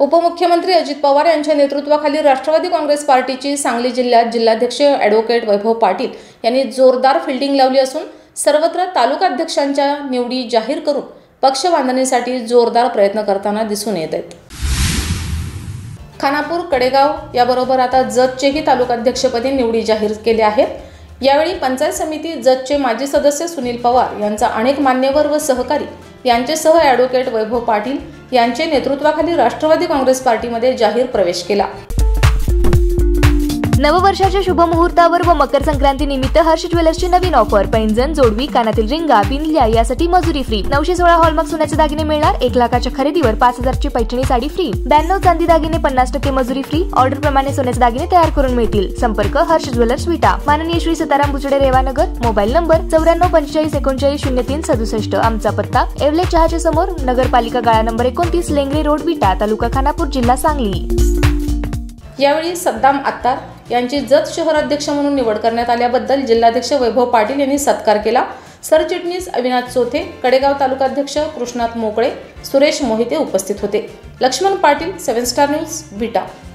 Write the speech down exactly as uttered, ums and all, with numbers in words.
उपमुख्यमंत्री अजित पवार यांच्या नेतृत्वाखाली राष्ट्रवादी काँग्रेस पार्टीची सांगली जिल्ह्यात जिल्हाध्यक्ष ॲडव्होकेट वैभव पाटील यांनी जोरदार फिल्डिंग लावली असून सर्वत्र तालुकाध्यक्षांच्या निवडी जाहीर करून पक्ष बांधणीसाठी जोरदार प्रयत्न करताना दिसून येत आहेत। खानापूर, कडेगाव याबरोबर आता जतचेही तालुकाध्यक्षपदी निवडी जाहीर केल्या आहेत। यावेळी पंचायत समिती जतचे माजी सदस्य सुनील पवार यांचा अनेक मान्यवर व सहकारी यांच्यासह ॲडव्होकेट वैभव पाटील यांच्या नेतृत्वाखाली राष्ट्रवादी काँग्रेस पार्टीमध्ये जाहीर प्रवेश केला। नववर्षाच्या शुभ मुहूर्तावर व मकर संक्रांती निमित्त हर्ष ज्वेलर्सची नवीन ऑफर, पैंजण, जोडवी, कानातील रिंगा, बिंदल्या यासाठी मजुरी फ्री। नऊशे सोळा हॉलमार्क सोन्याचे दागिने मिळणार। एक लाखाच्या खरेदीवर पाच हजारची पैठणी साडी फ्री। ब्याण्णव चांदी दागिने पन्नास टक्के मजुरी फ्री। ऑर्डर प्रमाणे सोन्याचे दागिने तयार करून मिळतील। संपर्क हर्ष ज्वेलर्स विटा, माननीय श्री सीताराम बुचडे, रेवानगर। मोबाईल नंबर चौऱ्याण्णव पंचेचाळीस एकोणचाळीस शून्य तीन सदुसष्ट। आमचा पत्ता एवले चहाच्या समोर, नगरपालिका गाळा नंबर एकोणतीस, लेंगरे रोड, विटा, तालुका खानापूर, जिल्हा सांगली। यावेळी सद्दाम आत्तार यांची जत शहराध्यक्ष म्हणून निवड करण्यात आल्याबद्दल जिल्हाध्यक्ष वैभव पाटील यांनी सत्कार केला। सरचिटणीस अविनाश चोथे, कडेगाव तालुकाध्यक्ष कृष्णात मोकळे, सुरेश मोहिते उपस्थित होते। Laxman Patil, seven star news, विटा।